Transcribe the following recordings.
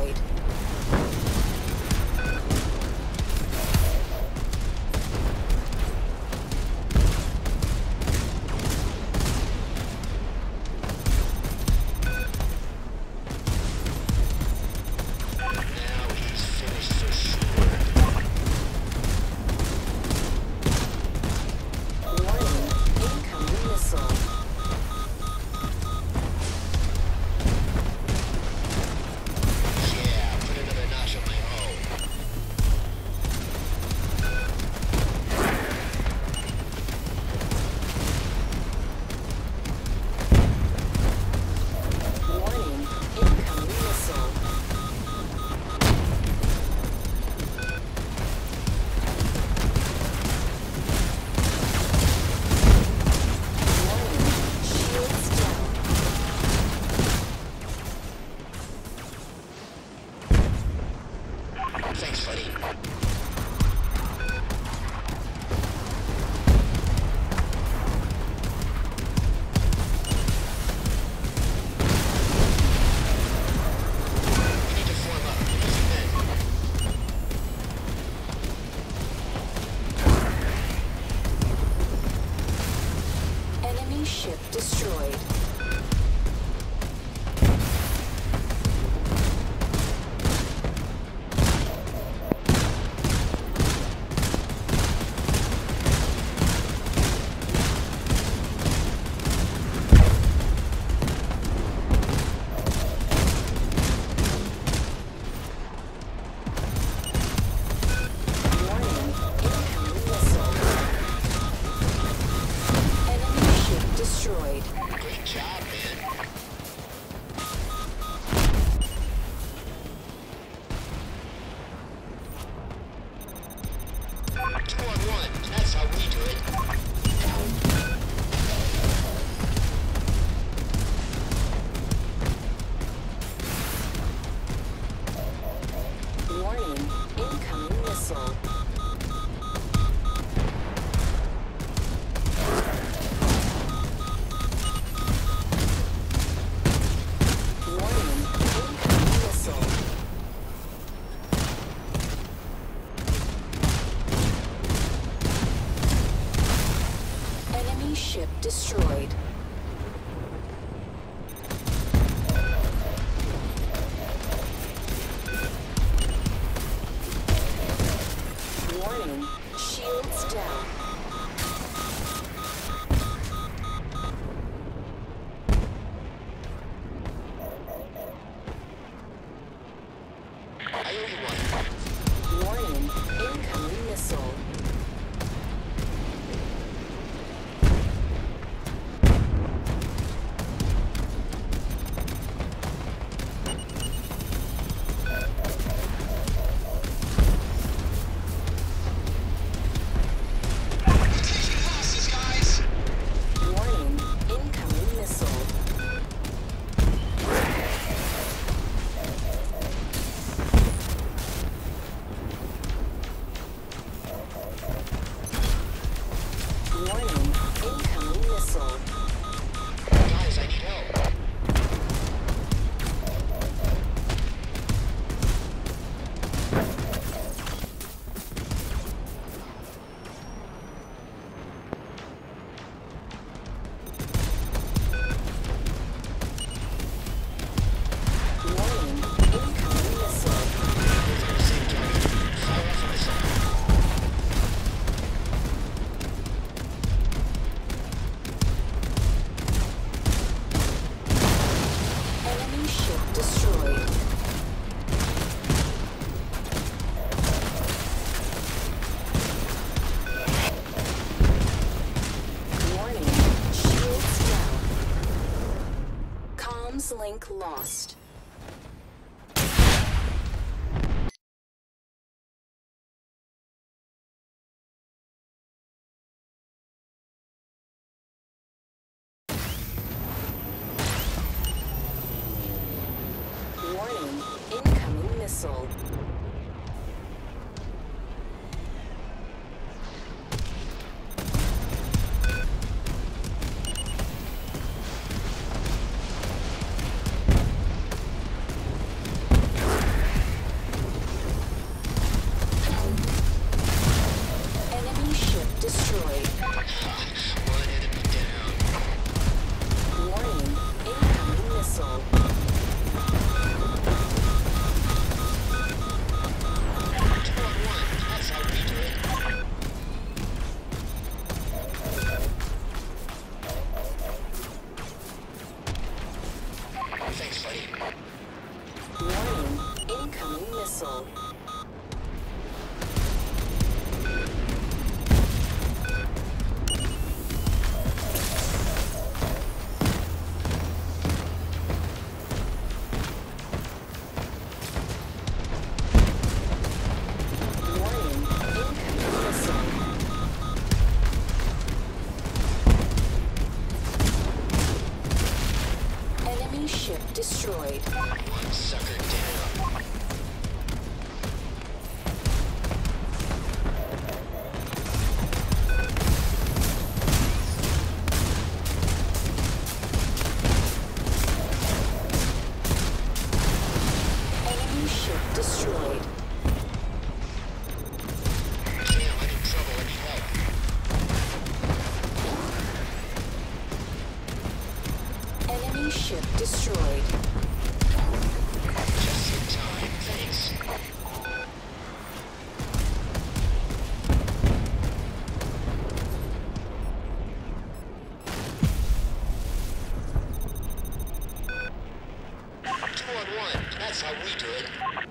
destroyed. Thanks, buddy. Enemy ship destroyed. Destroyed. Great job, man. 2-on-1. That's how we do it. Warning, incoming missile. Ship destroyed. Warning, shields down. I owe you one. Warning, incoming missile. Link lost. Warning, incoming missile. missile. Warning, incoming missile. Enemy ship destroyed. One sucker down. Enemy ship destroyed. Damn, I'm in trouble. I need help. Enemy ship destroyed. Just in time. Thanks. Two on one. That's how we do it.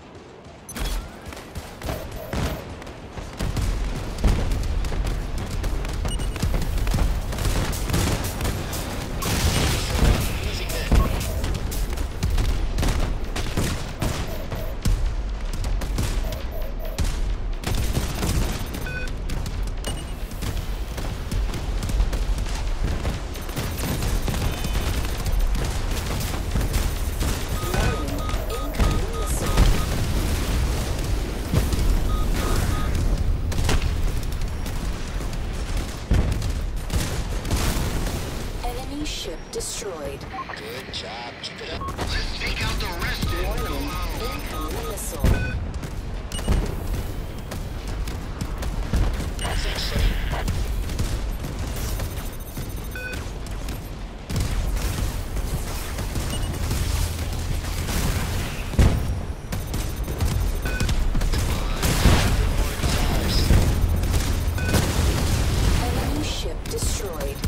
Losing men. Warning, incoming missile. Enemy ship destroyed. Good job. Keep it up. Let's take out the rest of Warning, incoming missile. Thanks, buddy. Enemy ship destroyed.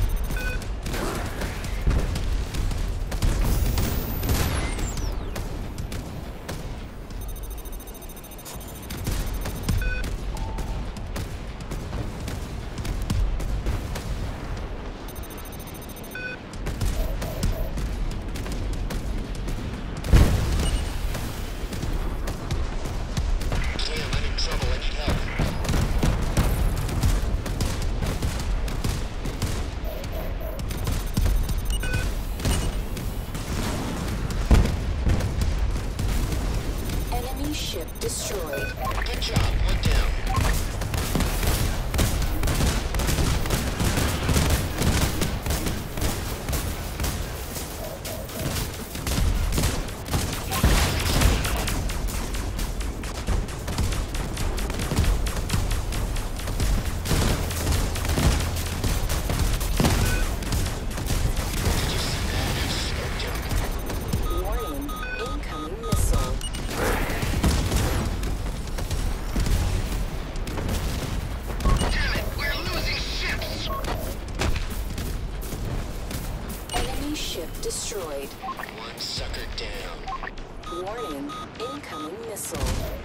Damn, I'm in trouble. I need help. Enemy ship destroyed. Good job. One down. Did you see that? I smoked him. Warning, incoming missile. Damn it! We're losing ships! Enemy ship destroyed. One sucker down. Warning, incoming missile.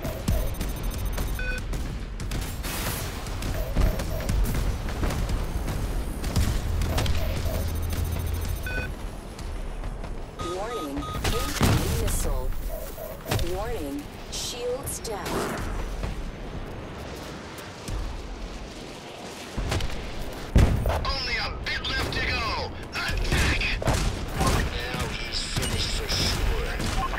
Warning, incoming missile. Warning, shields down. Only a bit left to go! Attack! Now he's finished for sure.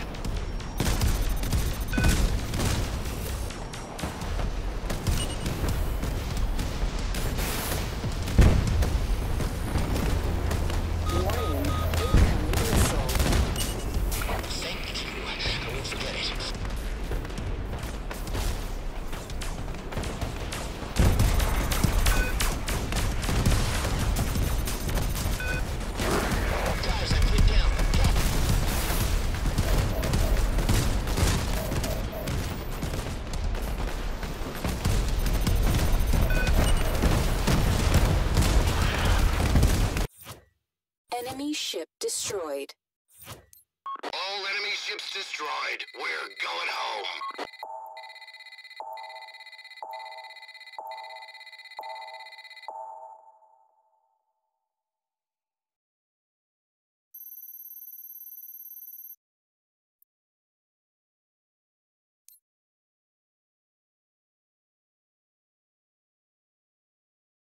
Warning, incoming missile. Thank you. I won't forget it. Guys, I put it down. Drop it. Enemy ship destroyed. All enemy ships destroyed. We're going home.